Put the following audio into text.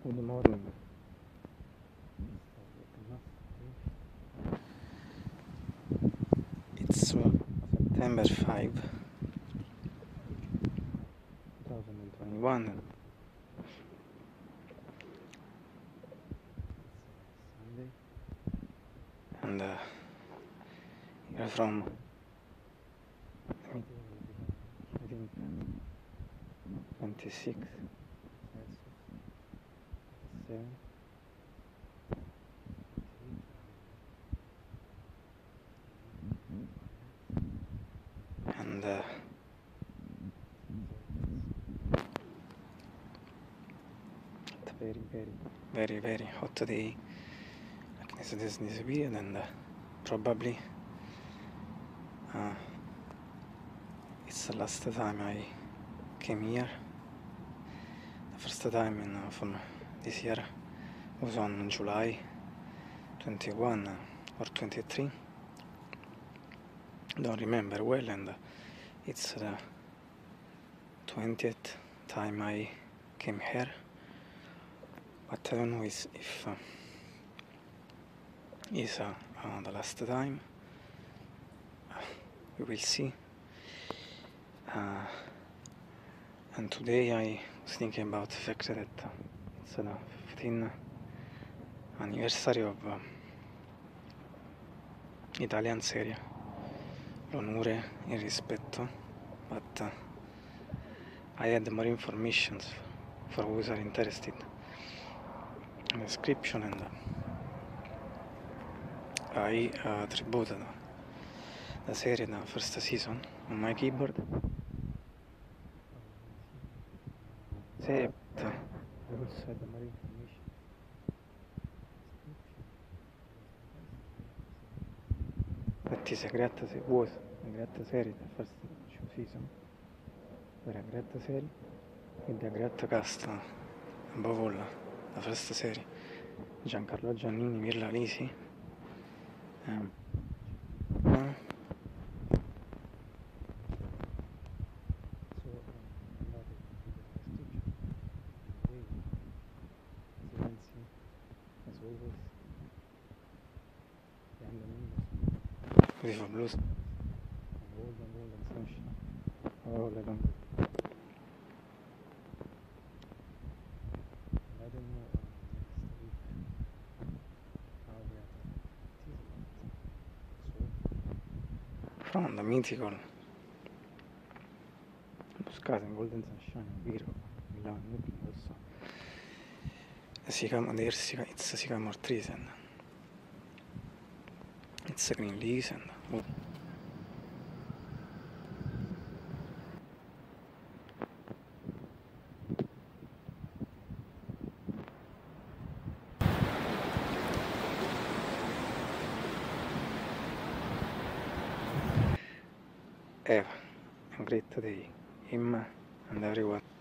Good morning. It's September 5, 2021. Sunday. And you're from, I think, 26 7 and very hot day like this period, and probably it's the last time I came here. The first time from this year was on July 21 or 23, don't remember well, and it's the 20th time I came here, but I don't know if it's the last time. We will see. And today I was thinking about the fact that it's the 15th anniversary of Italian serie L'onore, il rispetto, but I had more information for those are interested in the description, and I tributed the serie, the first season, on my keyboard. Except I also had more information. That is was a great series, the first 2 seasons were a great series with a great cast, above all the first series. Giancarlo Giannini, Mirla Lisi, beautiful blues, golden sunshine, all along. I don't know next week how we are so from the mythical Buscate in Golden Sunshine, Virgo, Milano, also it's Sycamore trees, and it's green leaves, and have a great day, him and everyone.